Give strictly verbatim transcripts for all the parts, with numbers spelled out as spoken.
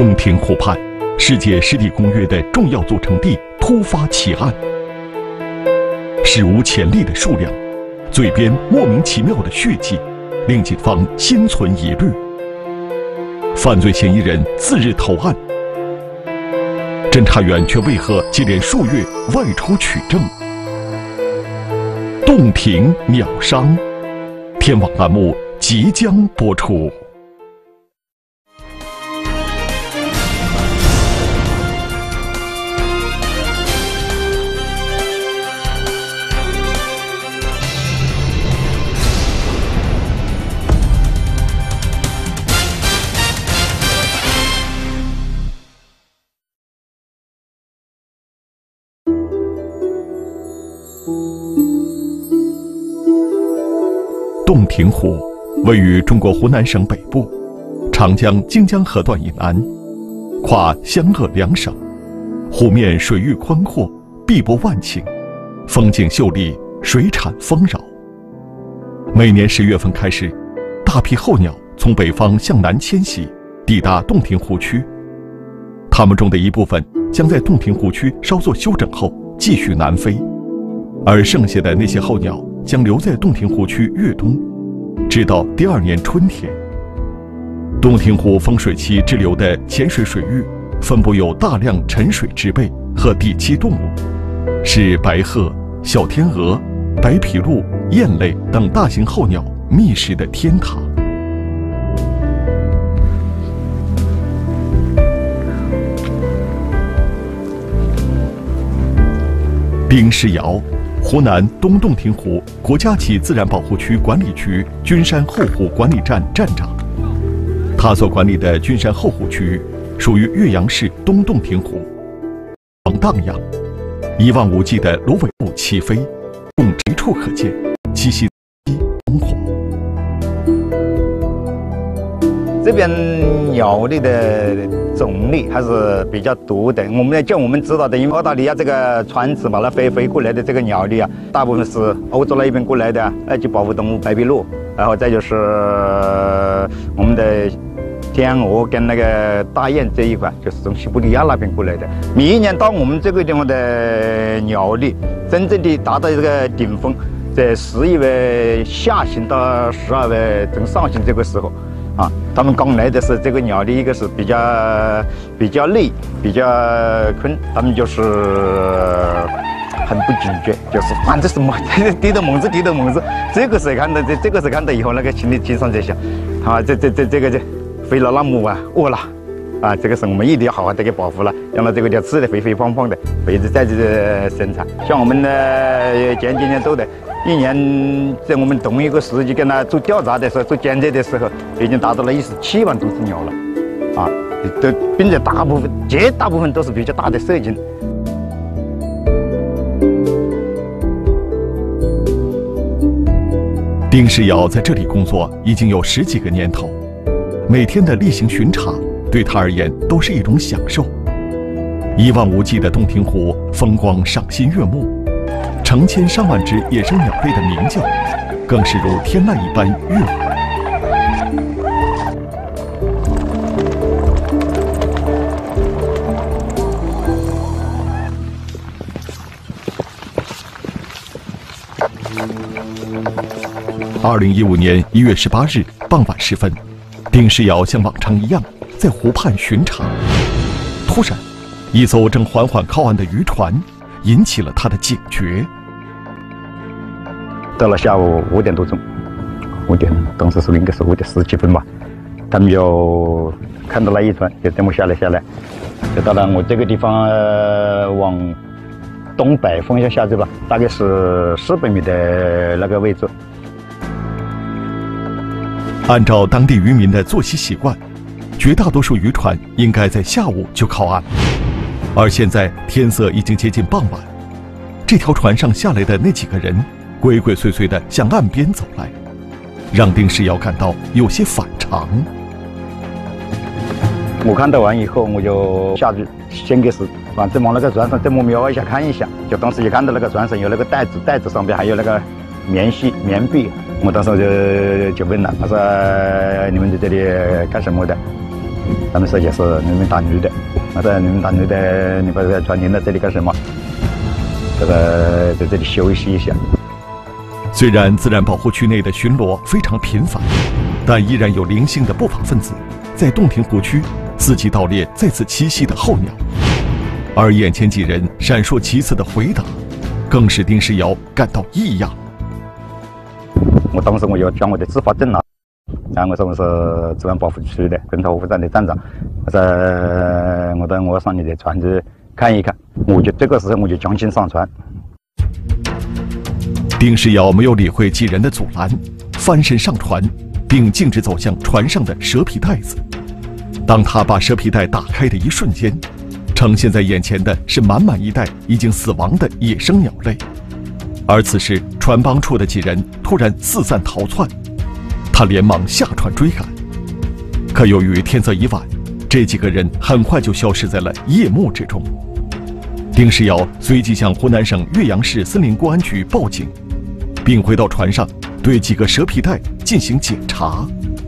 洞庭湖畔，世界湿地公约的重要组成地突发奇案，史无前例的数量，嘴边莫名其妙的血迹，令警方心存疑虑。犯罪嫌疑人次日投案，侦查员却为何接连数月外出取证？洞庭鸟伤，天网栏目即将播出。洞庭湖位于中国湖南省北部，长江荆江河段以南，跨湘鄂两省，湖面水域宽阔，碧波万顷，风景秀丽，水产丰饶。每年十月份开始，大批候鸟从北方向南迁徙，抵达洞庭湖区。它们中的一部分将在洞庭湖区稍作休整后继续南飞，而剩下的那些候鸟将留在洞庭湖区越冬，直到第二年春天。洞庭湖丰水期滞留的浅水水域分布有大量沉水植被和底栖动物，是白鹤、小天鹅、白皮鹭、雁类等大型候鸟觅食的天堂。丁世尧，湖南东洞庭湖国家级自然保护区管理局君山后湖管理站站长。他所管理的君山后湖区域属于岳阳市东洞庭湖，荡漾，一望无际的芦苇路齐飞，众随处可见，栖息烽火。 这边鸟类的种类还是比较多的。我们就我们知道的，因为澳大利亚这个船只嘛，那飞飞过来的这个鸟类啊，大部分是欧洲那边过来的，埃及保护动物白鼻鹭，然后再就是我们的天鹅跟那个大雁这一块，就是从西伯利亚那边过来的。每一年到我们这个地方的鸟类真正的达到这个顶峰，在十一月下旬到十二月正上旬这个时候。啊，他们刚来的是这个鸟的一个是比较比较累，比较困，他们就是很不警觉，就是反正什么低头猛子低头猛子，这个时候看到这这个时候看到以后，那个心里经常在想，啊，这这这这个这飞了那么晚饿了，啊，这个是我们一定要好好的给保护了，让它这个叫吃的肥肥胖胖的，肥子在这个生产。像我们呢前几年做的。一年在我们同一个时期跟他做调查的时候，做监测的时候，已经达到了一十七万多只鸟了，啊，都并且大部分、绝大部分都是比较大的射精。 丁世尧在这里工作已经有十几个年头，每天的例行巡查对他而言都是一种享受。一望无际的洞庭湖风光赏心悦目。成千上万只野生鸟类的鸣叫，更是如天籁一般悦耳。二零一五年一月十八日傍晚时分，丁世尧像往常一样在湖畔巡查，突然，一艘正缓缓靠岸的渔船引起了他的警觉。 到了下午五点多钟，五点当时是应该是五点十几分吧，他们就看到了一船，就这么下来下来，就到了我这个地方、呃、往东北方向下去吧，大概是四百米的那个位置。 按照当地渔民的作息习惯，绝大多数渔船应该在下午就靠岸，而现在天色已经接近傍晚，这条船上下来的那几个人鬼鬼祟祟地向岸边走来，让丁世尧感到有些反常。 我看到完以后，我就下去先给是反正往那个船上这么瞄一下看一下，就当时也看到那个船上有那个袋子，袋子上边还有那个棉絮、棉被。我当时就就问了，他说你们在这里干什么的？ 他们说就是你们打女的，我说你们打女的，你把这船停在这里干什么？这个在这里休息一下。 虽然自然保护区内的巡逻非常频繁，但依然有零星的不法分子在洞庭湖区伺机盗猎在此栖息的候鸟。而眼前几人闪烁其词的回答，更使丁世尧感到异样。 我当时我就将我的执法证拿，然后我说我是自然保护区的跟头护站的站长，我说我到我上你的船去看一看，我就这个时候我就将心上船。 丁世尧没有理会几人的阻拦，翻身上船，并径直走向船上的蛇皮袋子。当他把蛇皮袋打开的一瞬间，呈现在眼前的是满满一袋已经死亡的野生鸟类。而此时船帮处的几人突然四散逃窜，他连忙下船追赶。可由于天色已晚，这几个人很快就消失在了夜幕之中。丁世尧随即向湖南省岳阳市森林公安局报警，并回到船上对几个蛇皮袋进行检查。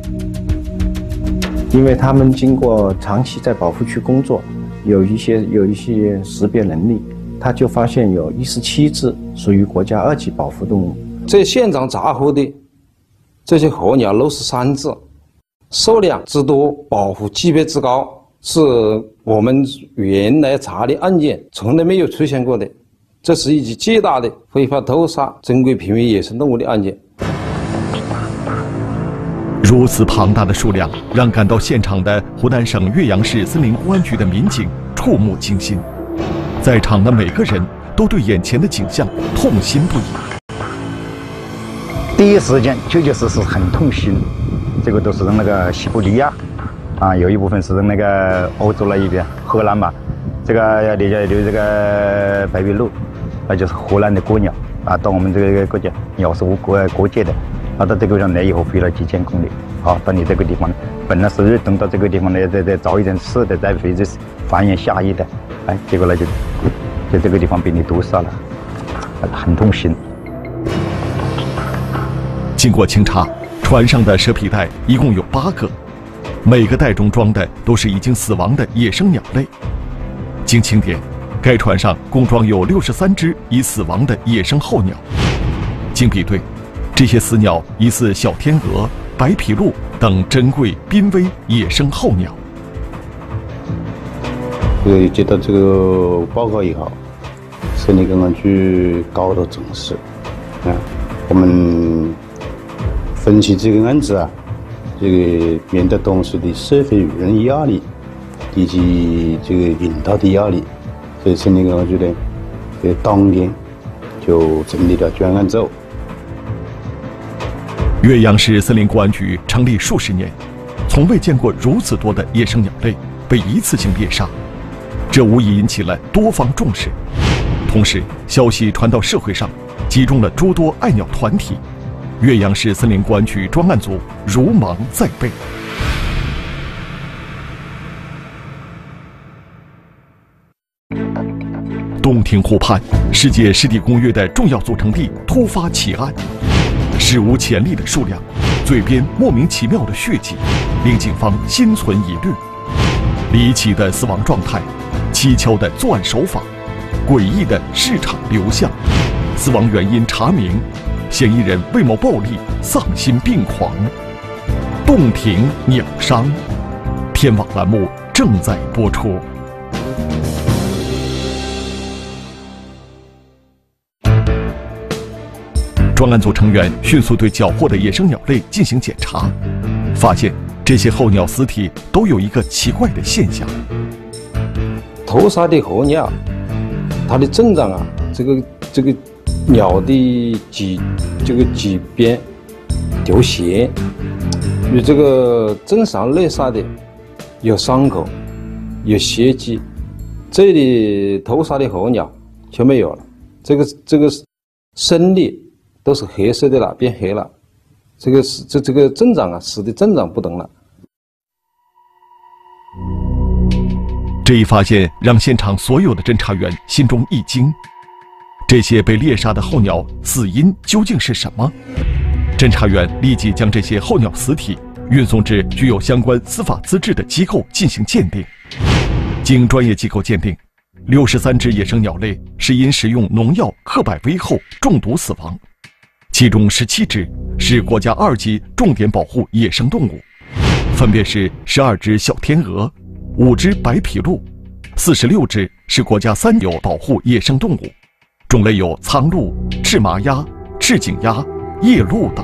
因为他们经过长期在保护区工作，有一些有一些识别能力，他就发现有一十七只属于国家二级保护动物。 在现场查获的这些候鸟六十三只，数量之多，保护级别之高，是我们原来查的案件从来没有出现过的。这是一起巨大的非法偷杀珍贵濒危野生动物的案件。 如此庞大的数量，让赶到现场的湖南省岳阳市森林公安局的民警触目惊心，在场的每个人都对眼前的景象痛心不已。 第一时间确确实实很痛心，这个都是那个西伯利亚，啊，有一部分是那个欧洲那一边，荷兰嘛，这个留下留这个白鼻鹭，那就是荷兰的国鸟啊，到我们这个国家鸟是无国国界的。啊，到这个上来以后飞了几千公里，好，到你这个地方，本来是等到这个地方来再再找一点吃的，再飞去繁衍下一代，哎，结果呢就在这个地方被你毒杀了，很痛心。 经过清查，船上的蛇皮袋一共有八个，每个袋中装的都是已经死亡的野生鸟类。经清点，该船上共装有六十三只已死亡的野生候鸟。经比对，这些死鸟疑似小天鹅、白皮鹭等珍贵濒危野生候鸟。 这个接到这个报告以后，森林公安局高度重视啊，我们分析这个案子啊，这个面对当时的社会舆论压力以及这个领导的压力，所以森林公安局呢，在当年就成立了专案组。 岳阳市森林公安局成立数十年，从未见过如此多的野生鸟类被一次性猎杀，这无疑引起了多方重视。同时，消息传到社会上，集中了诸多爱鸟团体。岳阳市森林公安局专案组如芒在背。洞庭湖畔，世界湿地公约的重要组成地突发奇案。史无前例的数量，嘴边莫名其妙的血迹，令警方心存疑虑。离奇的死亡状态，蹊跷的作案手法，诡异的市场流向，死亡原因查明，嫌疑人为谋暴利，丧心病狂。洞庭鸟伤，天网栏目正在播出。专案组成员迅速对缴获的野生鸟类进行检查，发现这些候鸟死体都有一个奇怪的现象： 偷杀的候鸟，它的症状啊，这个这个鸟的脊这个脊边流血，与这个正常猎杀的有伤口、有血迹，这里偷杀的候鸟就没有了，这个这个生理都是黑色的了，变黑了，这个是这这个症状啊，死的症状不同了。 这一发现让现场所有的侦查员心中一惊：这些被猎杀的候鸟死因究竟是什么？侦查员立即将这些候鸟死体运送至具有相关司法资质的机构进行鉴定。经专业机构鉴定，六十三只野生鸟类是因食用农药克百威后中毒死亡，其中十七只是国家二级重点保护野生动物，分别是十二只小天鹅、五只白皮鹭、四十六只是国家三有保护野生动物，种类有苍鹭、赤麻鸭、赤颈鸭、夜鹭等。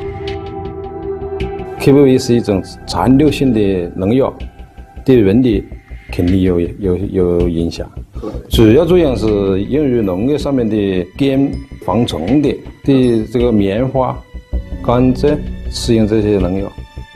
K P V 是一种残留性的农药，对人体肯定有有有影响。主要作用是用于农业上面的根防虫的，对这个棉花、甘蔗使用这些农药。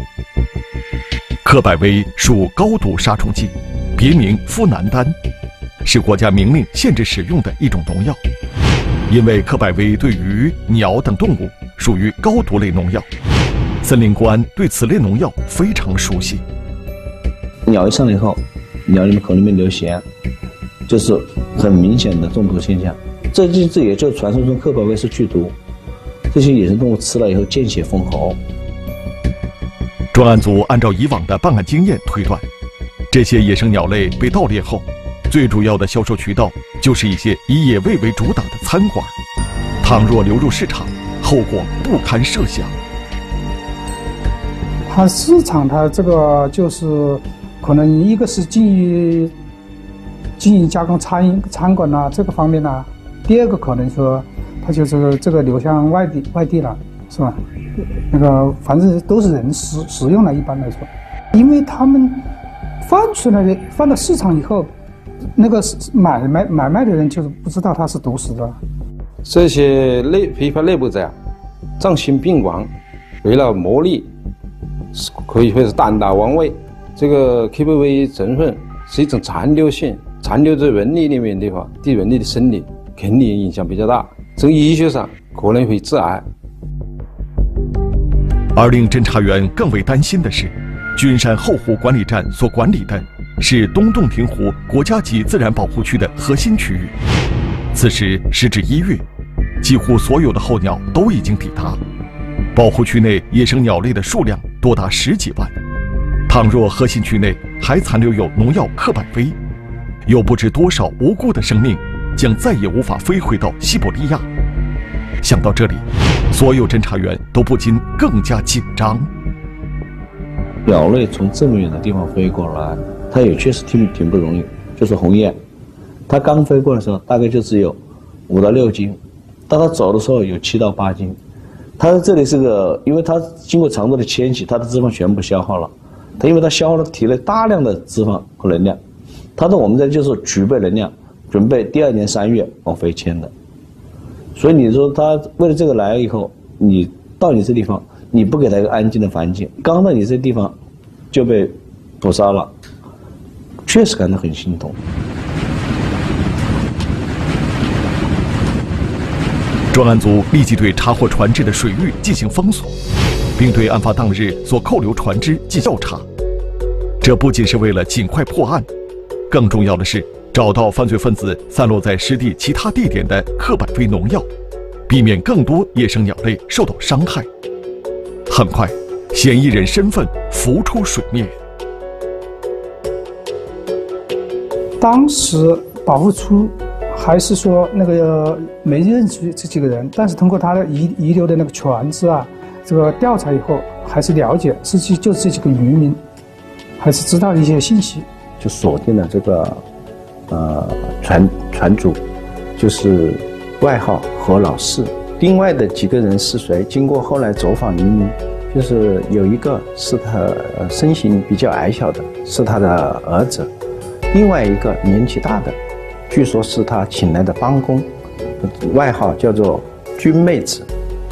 克百威属高毒杀虫剂，别名呋喃丹，是国家明令限制使用的一种农药。因为克百威对鱼、鸟等动物属于高毒类农药，森林公安对此类农药非常熟悉。 鸟一上来以后，鸟里面口里面流涎，就是很明显的中毒现象。这就这也就传说中克百威是剧毒，这些野生动物吃了以后见血封喉。 专案组按照以往的办案经验推断，这些野生鸟类被盗猎后，最主要的销售渠道就是一些以野味为主打的餐馆。倘若流入市场，后果不堪设想。 它市场它这个就是可能一个是经营经营加工餐饮餐馆呐、啊、这个方面呐、啊，第二个可能说它就是这个流向外地外地了，是吧？那个反正都是人食食用了，一般来说，因为他们放出来的放到市场以后，那个买卖买卖的人就是不知道它是毒死的。 这些内批发内部者丧心病狂，为了牟利，可以说是胆大妄为。这个 K P V 成分是一种残留性，残留在人体里面的话，对人体的身体肯定影响比较大，从医学上可能会致癌。 而令侦查员更为担心的是，君山后湖管理站所管理的是东洞庭湖国家级自然保护区的核心区域。此时时至一月，几乎所有的候鸟都已经抵达，保护区内野生鸟类的数量多达十几万。倘若核心区内还残留有农药克百威，有不知多少无辜的生命将再也无法飞回到西伯利亚。想到这里，所有侦查员都不禁更加紧张。 鸟类从这么远的地方飞过来，它也确实挺挺不容易。就是鸿雁，它刚飞过来的时候大概就只有五到六斤，当它走的时候有七到八斤。它这里是个，因为它经过长途的迁徙，它的脂肪全部消耗了。它因为它消耗了体内大量的脂肪和能量，它的我们这就是储备能量，准备第二年三月往回迁的。所以你说它为了这个来以后，你到你这地方，你不给它一个安静的环境，刚到你这地方就被捕杀了，确实感到很心痛。 专案组立即对查获船只的水域进行封锁，并对案发当日所扣留船只进行调查。这不仅是为了尽快破案，更重要的是找到犯罪分子散落在湿地其他地点的克百威农药，避免更多野生鸟类受到伤害。很快，嫌疑人身份浮出水面。 当时保护处还是说那个没认出这几个人，但是通过他的遗遗留的那个船只啊，这个调查以后，还是了解是就就这几个渔民，还是知道一些信息， 就锁定了这个呃船船主，就是外号何老四。另外的几个人是谁？经过后来走访渔民，就是有一个是他呃身形比较矮小的，是他的儿子；另外一个年纪大的，据说是他请来的帮工，外号叫做军妹子。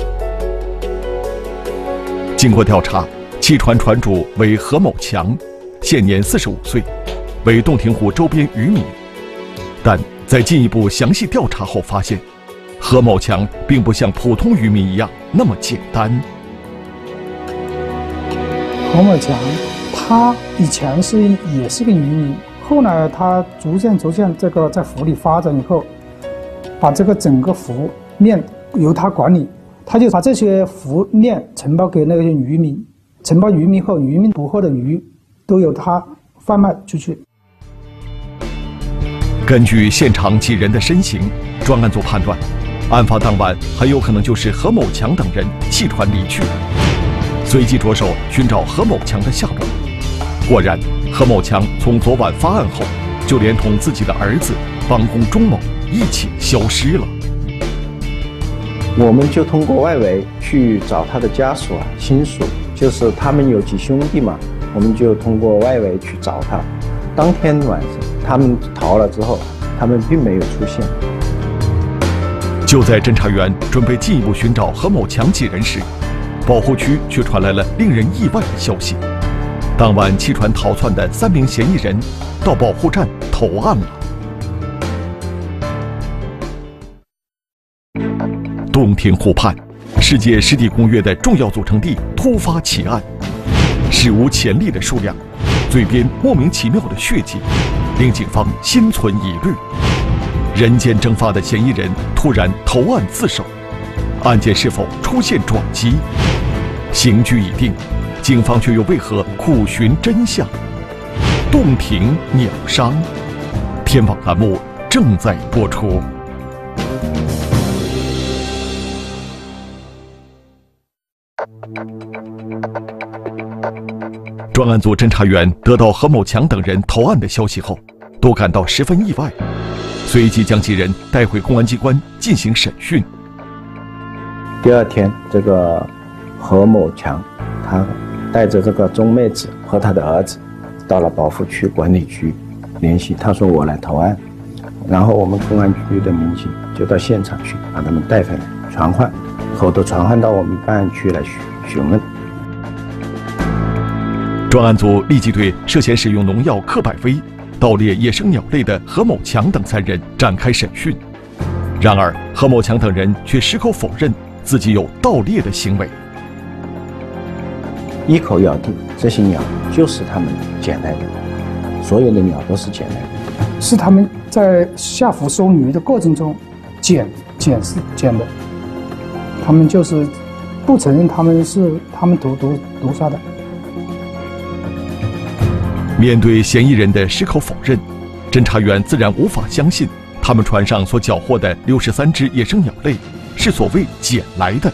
经过调查，弃船船主为何某强，现年四十五岁，为洞庭湖周边渔民。但在进一步详细调查后发现，何某强并不像普通渔民一样那么简单。 何某强，他以前是也是个渔民，后来他逐渐逐渐这个在湖里发展以后，把这个整个湖面由他管理，他就把这些湖面承包给那些渔民， 承包渔民后，渔民捕获的鱼都由他贩卖出去。 根据现场几人的身形，专案组判断，案发当晚很有可能就是何某强等人弃船离去。随即着手寻找何某强的下落。果然，何某强从昨晚发案后，就连同自己的儿子帮工钟某一起消失了。 我们就通过外围去找他的家属啊、亲属，就是他们有几兄弟嘛，我们就通过外围去找他。当天晚上，他们逃了之后，他们并没有出现。 就在侦查员准备进一步寻找何某强几人时，保护区却传来了令人意外的消息：当晚弃船逃窜的三名嫌疑人到保护站投案了。洞庭湖畔，世界湿地公约的重要组成地突发奇案，史无前例的数量，嘴边莫名其妙的血迹，令警方心存疑虑。人间蒸发的嫌疑人突然投案自首，案件是否出现转机？刑拘已定，警方却又为何苦寻真相？洞庭鸟伤，天网栏目正在播出。专案组侦查员得到何某强等人投案的消息后，都感到十分意外，随即将几人带回公安机关进行审讯。 第二天，这个何某强，他带着这个钟妹子和他的儿子，到了保护区管理局联系，他说我来投案，然后我们公安局的民警就到现场去把他们带回来，传唤，后头传唤到我们办案区来询询问。 专案组立即对涉嫌使用农药克百威盗猎野生鸟类的何某强等三人展开审讯。然而，何某强等人却矢口否认自己有盗猎的行为， 一口咬定这些鸟就是他们捡来的，所有的鸟都是捡来的， 是他们在下湖收鱼的过程中捡捡是捡的，他们就是不承认他们是他们毒毒毒杀的。 面对嫌疑人的矢口否认，侦查员自然无法相信他们船上所缴获的六十三只野生鸟类是所谓捡来的。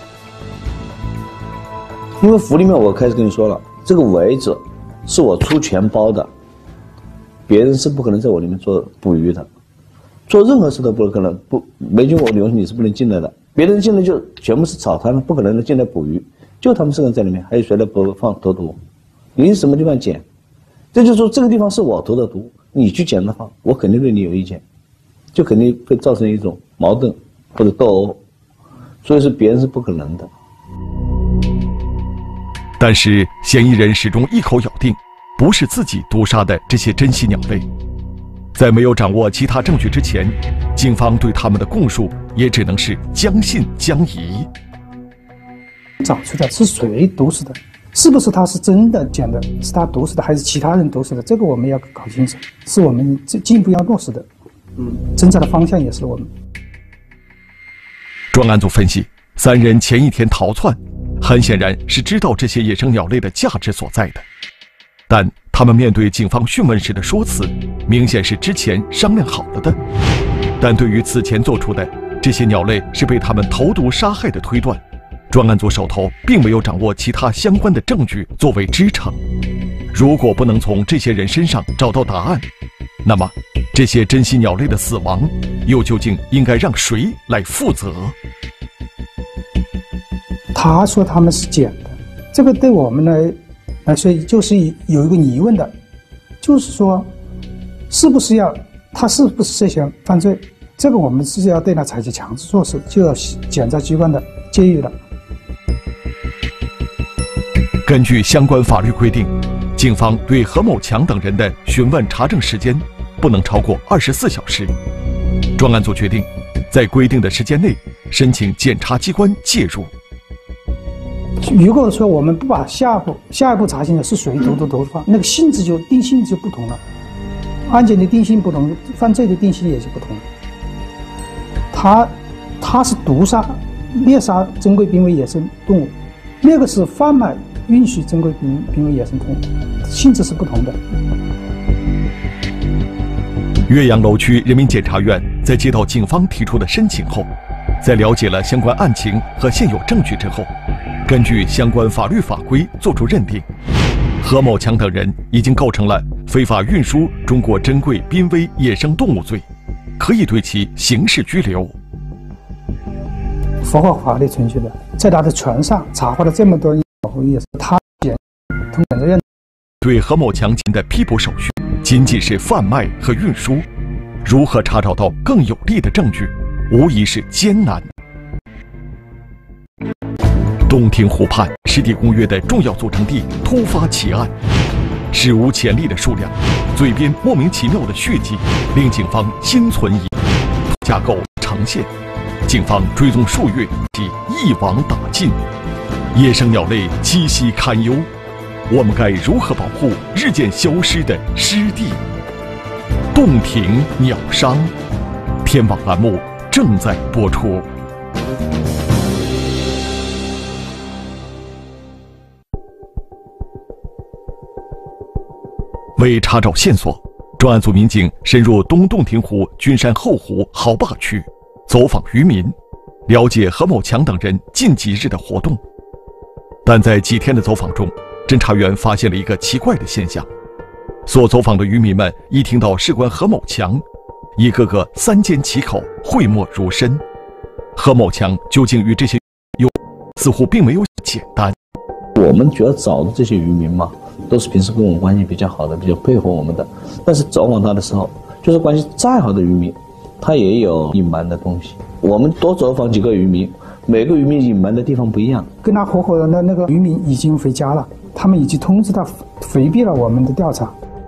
因为湖里面我开始跟你说了，这个围子是我出钱包的，别人是不可能在我里面做捕鱼的，做任何事都不可能，不没经过我的允许你是不能进来的，别人进来就全部是草滩，不可能进来捕鱼，就他们四个人在里面，还有谁来播放投毒？你是什么地方捡？这就是说这个地方是我投的毒，你去捡的话，我肯定对你有意见，就肯定会造成一种矛盾或者斗殴，所以是别人是不可能的。 但是嫌疑人始终一口咬定不是自己毒杀的这些珍稀鸟类，在没有掌握其他证据之前，警方对他们的供述也只能是将信将疑。 找出来是谁毒死的，是不是他是真的捡的，是他毒死的还是其他人毒死的，这个我们要搞清楚，是我们进一步要落实的。嗯，侦查的方向也是我们。 专案组分析，三人前一天逃窜，很显然是知道这些野生鸟类的价值所在的，但他们面对警方讯问时的说辞，明显是之前商量好了的。但对于此前做出的这些鸟类是被他们投毒杀害的推断，专案组手头并没有掌握其他相关的证据作为支撑。如果不能从这些人身上找到答案，那么这些珍稀鸟类的死亡又究竟应该让谁来负责？ 他说他们是捡的，这个对我们来来说就是有一个疑问的，就是说是不是要他是不是涉嫌犯罪，这个我们是要对他采取强制措施，就要检察机关的介入了。 根据相关法律规定，警方对何某强等人的询问查证时间不能超过二十四小时。专案组决定在规定的时间内申请检察机关介入。 如果说我们不把下一步下一步查清的是谁毒毒毒的话，那个性质就定性就不同了，案件的定性不同，犯罪的定性也是不同。他他是毒杀猎杀珍贵濒危野生动物，那个是贩卖允许珍贵濒濒危野生动物，性质是不同的。 岳阳楼区人民检察院在接到警方提出的申请后，在了解了相关案情和现有证据之后，根据相关法律法规作出认定，何某强等人已经构成了非法运输中国珍贵濒危野生动物罪，可以对其刑事拘留。 符合法律程序的，在他的船上查获了这么多保护野生，他通过认对何某强进的批捕手续仅仅是贩卖和运输，如何查找到更有力的证据，无疑是艰难。洞庭湖畔湿地公约的重要组成地突发奇案，史无前例的数量，嘴边莫名其妙的血迹，令警方心存疑，架构长线。警方追踪数月，即一网打尽，野生鸟类栖息堪忧。我们该如何保护日渐消失的湿地？洞庭鸟伤，天网栏目正在播出。为查找线索，专案组民警深入东洞庭湖君山后湖豪坝区，走访渔民，了解何某强等人近几日的活动。但在几天的走访中，侦查员发现了一个奇怪的现象：所走访的渔民们一听到事关何某强，一个个三缄其口，讳莫如深。何某强究竟与这些有似乎并没有简单。 我们主要找的这些渔民嘛，都是平时跟我们关系比较好的，比较配合我们的。但是走访他的时候，就是关系再好的渔民，他也有隐瞒的东西。我们多走访几个渔民，每个渔民隐瞒的地方不一样。 跟他合伙的那个渔民已经回家了，他们已经通知他回避了我们的调查。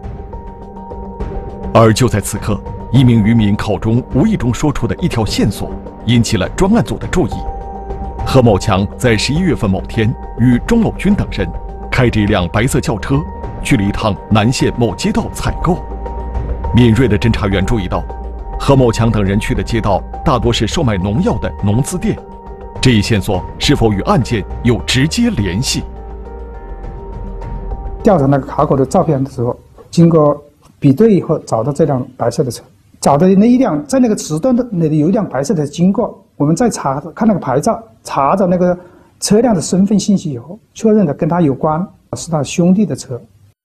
而就在此刻，一名渔民口中无意中说出的一条线索，引起了专案组的注意。何某强在十一月份某天与钟某军等人开着一辆白色轿车，去了一趟南县某街道采购。敏锐的侦查员注意到，何某强等人去的街道大多是售卖农药的农资店，这一线索是否与案件有直接联系？ 调查那个卡口的照片的时候，经过比对以后，找到这辆白色的车，找的那一辆在那个时段的那里有一辆白色的经过，我们再查看那个牌照，查找那个车辆的身份信息以后，确认的跟他有关，是他兄弟的车。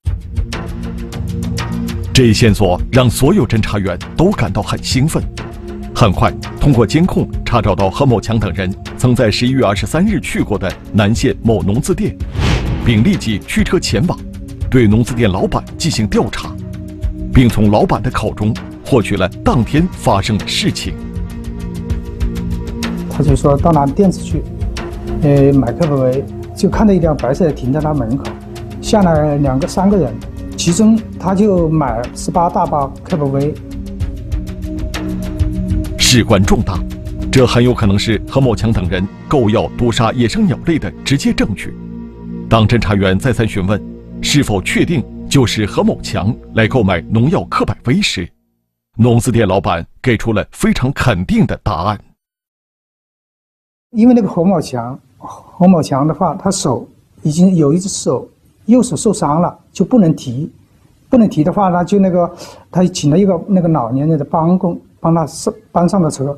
这一线索让所有侦查员都感到很兴奋。很快，通过监控查找到何某强等人曾在十一月二十三日去过的南县某农资店，并立即驱车前往，对农资店老板进行调查，并从老板的口中获取了当天发生的事情。 他就说到那店子去，呃，买克伯威，就看到一辆白色的停在他门口，下来两个三个人，其中他就买了十八大包克伯威。 事关重大，这很有可能是何某强等人购药毒杀野生鸟类的直接证据。当侦查员再三询问是否确定就是何某强来购买农药克百威时，农资店老板给出了非常肯定的答案。 因为那个何某强，何某强的话，他手已经有一只手右手受伤了，就不能提，不能提的话呢，就那个他请了一个那个老年人的帮工帮他上搬上了车。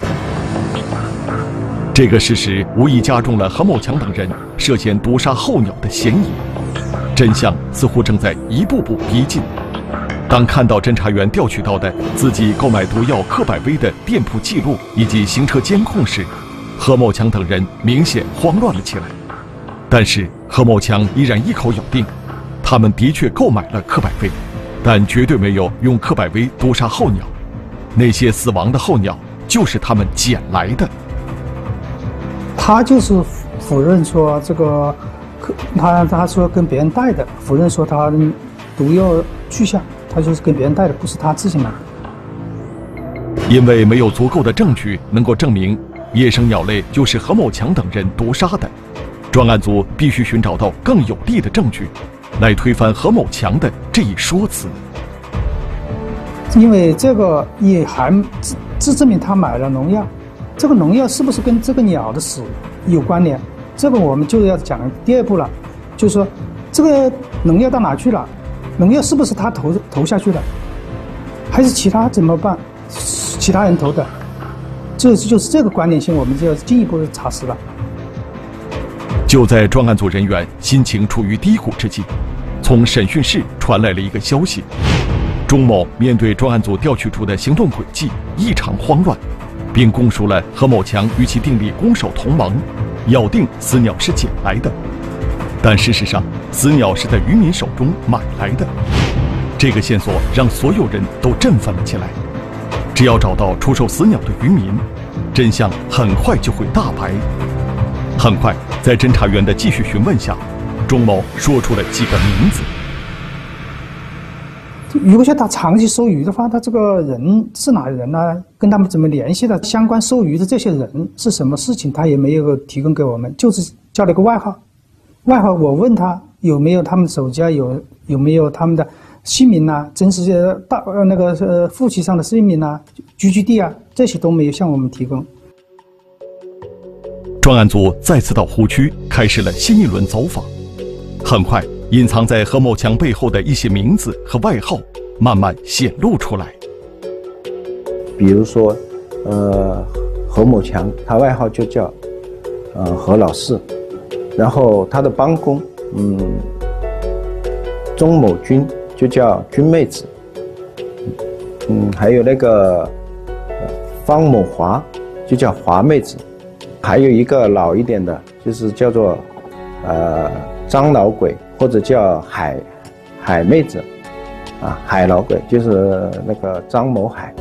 这个事实无疑加重了何某强等人涉嫌毒杀候鸟的嫌疑，真相似乎正在一步步逼近。当看到侦查员调取到的自己购买毒药克百威的店铺记录以及行车监控时，何某强等人明显慌乱了起来。但是何某强依然一口咬定，他们的确购买了克百威，但绝对没有用克百威毒杀候鸟，那些死亡的候鸟就是他们捡来的。 他就是否认说这个，他他说跟别人带的，否认说他毒药去向，他就是跟别人带的，不是他自己买的。 因为没有足够的证据能够证明野生鸟类就是何某强等人毒杀的，专案组必须寻找到更有力的证据，来推翻何某强的这一说辞。 因为这个也还只只证明他买了农药，这个农药是不是跟这个鸟的死有关联？这个我们就要讲第二步了， 就是说这个农药到哪去了？农药是不是他投投下去的，还是其他怎么办？其他人投的？这就是这个关联性，我们就要进一步查实了。 就在专案组人员心情处于低谷之际，从审讯室传来了一个消息：钟某面对专案组调取出的行动轨迹异常慌乱，并供述了何某强与其订立攻守同盟，咬定死鸟是捡来的。但事实上，死鸟是在渔民手中买来的。这个线索让所有人都振奋了起来。只要找到出售死鸟的渔民，真相很快就会大白。很快，在侦查员的继续询问下，钟某说出了几个名字。 如果说他长期收鱼的话，他这个人是哪人呢？跟他们怎么联系的？相关收鱼的这些人是什么事情，他也没有提供给我们，就是叫了一个外号。外号我问他有没有他们手机啊，有有没有他们的姓名呐、啊，真实的大呃那个呃户籍上的姓名呐、啊、居住地啊，这些都没有向我们提供。 专案组再次到湖区开始了新一轮走访，很快，隐藏在何某强背后的一些名字和外号慢慢显露出来。 比如说，呃，何某强，他外号就叫呃何老四，然后他的帮工，嗯，钟某军就叫军妹子，嗯，还有那个呃方某华就叫华妹子，还有一个老一点的，就是叫做呃张老鬼，或者叫海海妹子，啊，海老鬼就是那个张某海。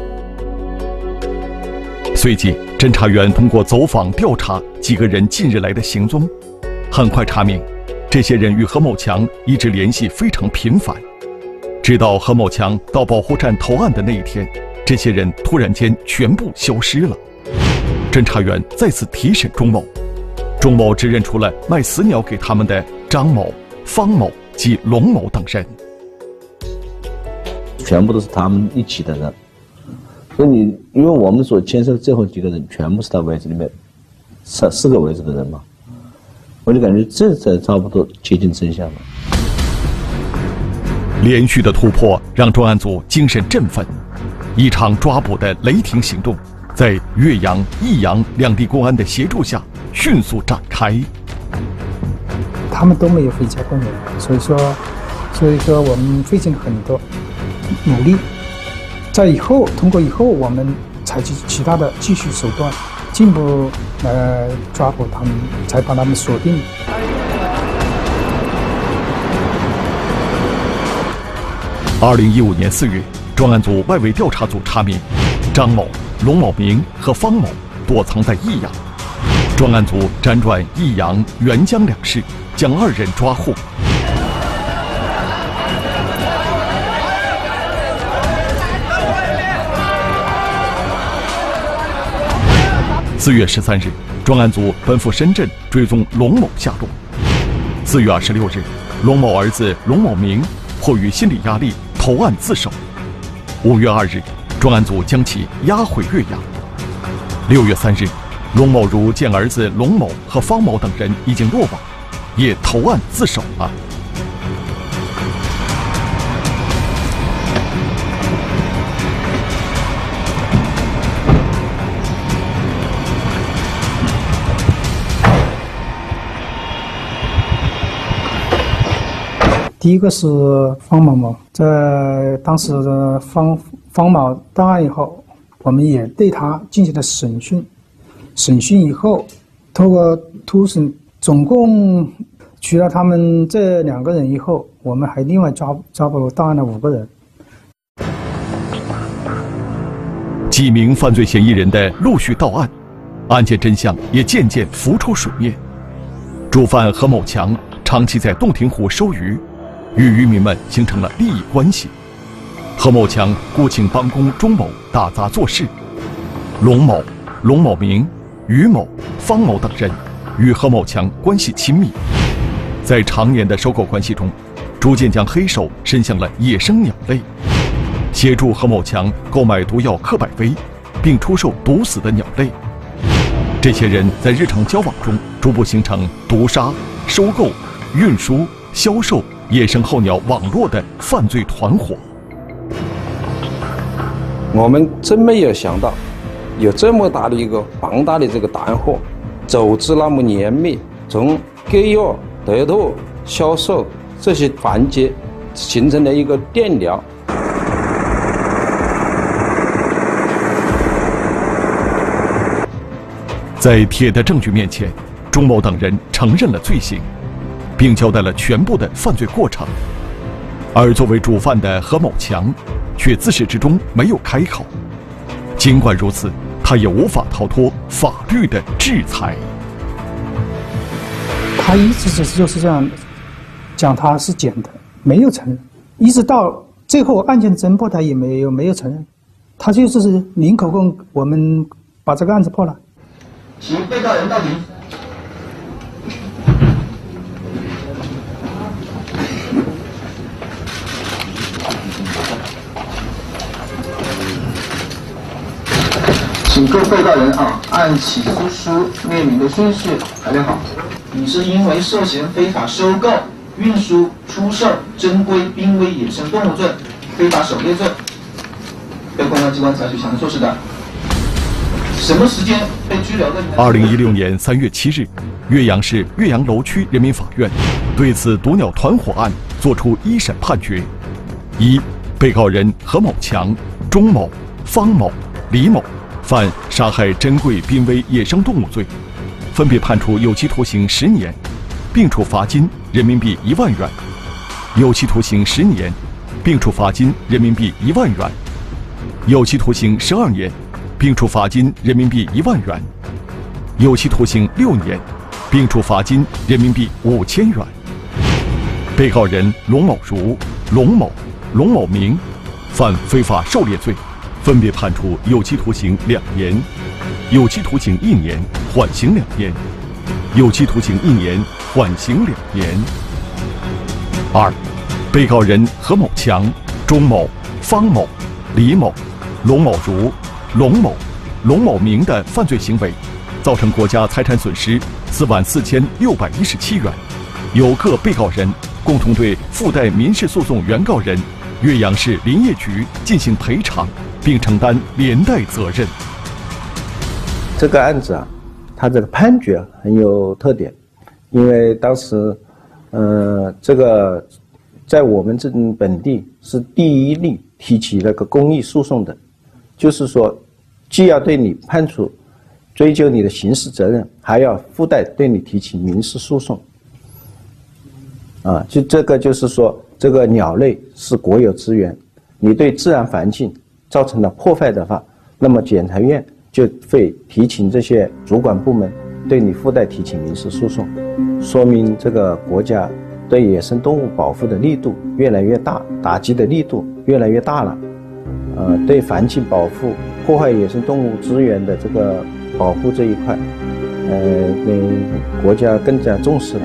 随即，侦查员通过走访调查几个人近日来的行踪，很快查明，这些人与何某强一直联系非常频繁。直到何某强到保护站投案的那一天，这些人突然间全部消失了。侦查员再次提审钟某，钟某指认出了卖死鸟给他们的张某、方某及龙某等人， 全部都是他们一起的人。所以你，因为我们所牵涉的最后几个人全部是他围子里面四四个围子的人嘛，我就感觉这才差不多接近真相了。 连续的突破让专案组精神振奋，一场抓捕的雷霆行动在岳阳、益阳两地公安的协助下迅速展开。 他们都没有回家动人，所以说，所以说我们费尽了很多努力。在以后，通过以后，我们采取其他的继续手段，进一步来抓捕他们，才把他们锁定。 二零一五年四月，专案组外围调查组查明，张某、龙某明和方某躲藏在益阳。专案组辗转益阳、沅江两市，将二人抓获。四月十三日，专案组奔赴深圳追踪龙某下落。四月二十六日，龙某儿子龙某明迫于心理压力投案自首。五月二日，专案组将其押回岳阳。六月三日，龙某如见儿子龙某和方某等人已经落网，也投案自首了。 第一个是方某某，在当时的方方某到案以后，我们也对他进行了审讯。审讯以后，通过突审，总共取了他们这两个人以后，我们还另外抓抓捕到案了五个人。 几名犯罪嫌疑人的陆续到案，案件真相也渐渐浮出水面。主犯何某强长期在洞庭湖收鱼，与渔民们形成了利益关系。何某强雇请帮工钟某打杂做事，龙某、龙某明、于某、方某等人与何某强关系亲密，在常年的收购关系中，逐渐将黑手伸向了野生鸟类，协助何某强购买毒药克百威，并出售毒死的鸟类。这些人在日常交往中逐步形成毒杀、收购、 运输、销售野生候鸟网络的犯罪团伙。 我们真没有想到，有这么大的一个庞大的这个团伙，组织那么严密，从购药、得托、销售这些环节形成了一个链条。 在铁的证据面前，钟某等人承认了罪行，并交代了全部的犯罪过程。而作为主犯的何某强，却自始至终没有开口。尽管如此，他也无法逃脱法律的制裁。 他一直是就是这样讲，他是捡的，没有承认，一直到最后案件侦破，他也没有没有承认，他就是宁可跟我们把这个案子破了。 请被告人到庭。请各被告人啊，按起诉书列明的顺序排列好。你是因为涉嫌非法收购、运输、出售珍贵濒危野生动物罪、非法狩猎罪，被公安机关采取强制措施的。什么时间被拘留的？ 二零一六年三月七日，岳阳市岳阳楼区人民法院对此毒鸟团伙案作出一审判决：一、被告人何某强、钟某、方某、李某犯杀害珍贵濒危野生动物罪，分别判处有期徒刑十年，并处罚金人民币一万元；有期徒刑十年，并处罚金人民币一万元；有期徒刑十二年，并处罚金人民币一万元；有期徒刑六年，并处罚金人民币五千元。被告人龙某如、龙某、龙某明犯非法狩猎罪，分别判处有期徒刑两年、有期徒刑一年，缓刑两年；有期徒刑一年，缓刑两年。二、被告人何某强、钟某、方某、李某、龙某如、龙某、龙某明的犯罪行为，造成国家财产损失四万四千六百一十七元，由各被告人共同对附带民事诉讼原告人岳阳市林业局进行赔偿，并承担连带责任。 这个案子啊，它这个判决很有特点，因为当时，呃，这个在我们这本地是第一例提起那个公益诉讼的，就是说，既要对你判处追究你的刑事责任，还要附带对你提起民事诉讼。啊，就这个就是说，这个鸟类是国有资源，你对自然环境造成了破坏的话，那么检察院就会提请这些主管部门对你附带提起民事诉讼，说明这个国家对野生动物保护的力度越来越大，打击的力度越来越大了。呃，对环境保护、破坏野生动物资源的这个保护这一块，呃，对国家更加重视了。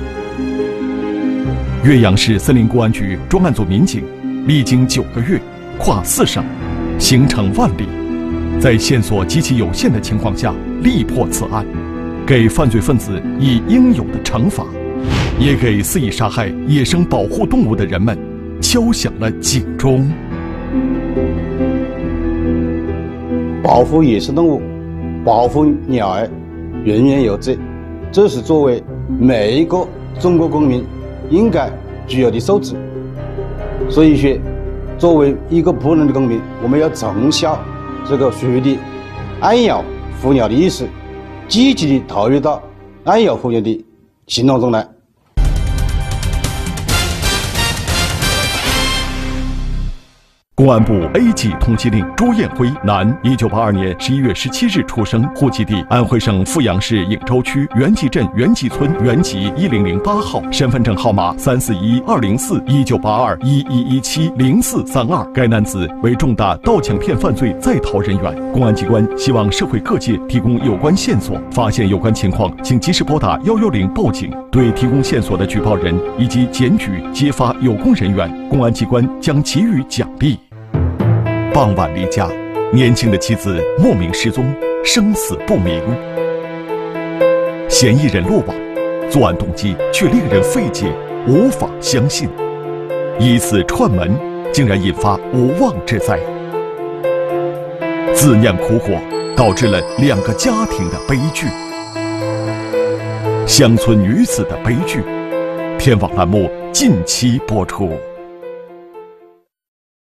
岳阳市森林公安局专案组民警历经九个月，跨四省，行程万里，在线索极其有限的情况下力破此案，给犯罪分子以应有的惩罚，也给肆意杀害野生保护动物的人们敲响了警钟。 保护野生动物、保护鸟儿，人人有责，这是作为每一个中国公民应该具有的素质。所以说，作为一个普通的公民，我们要从小这个树立爱鸟护鸟的意识，积极的投入到爱鸟护鸟的行动中来。 公安部 A 级通缉令朱艳辉，男，一九八二年十一月十七日出生，户籍地安徽省阜阳市颍州区原集镇原集村原籍一零零八号，身份证号码三四一二零四一九八二一一一七零四三二。该男子为重大盗抢骗犯罪在逃人员。公安机关希望社会各界提供有关线索，发现有关情况，请及时拨打幺幺零报警。对提供线索的举报人以及检举揭发有功人员，公安机关将给予奖励。傍晚离家，年轻的妻子莫名失踪，生死不明。嫌疑人落网， 作案动机却令人费解，无法相信。一次串门，竟然引发无妄之灾。自酿苦火，导致了两个家庭的悲剧。乡村女子的悲剧，天网栏目近期播出。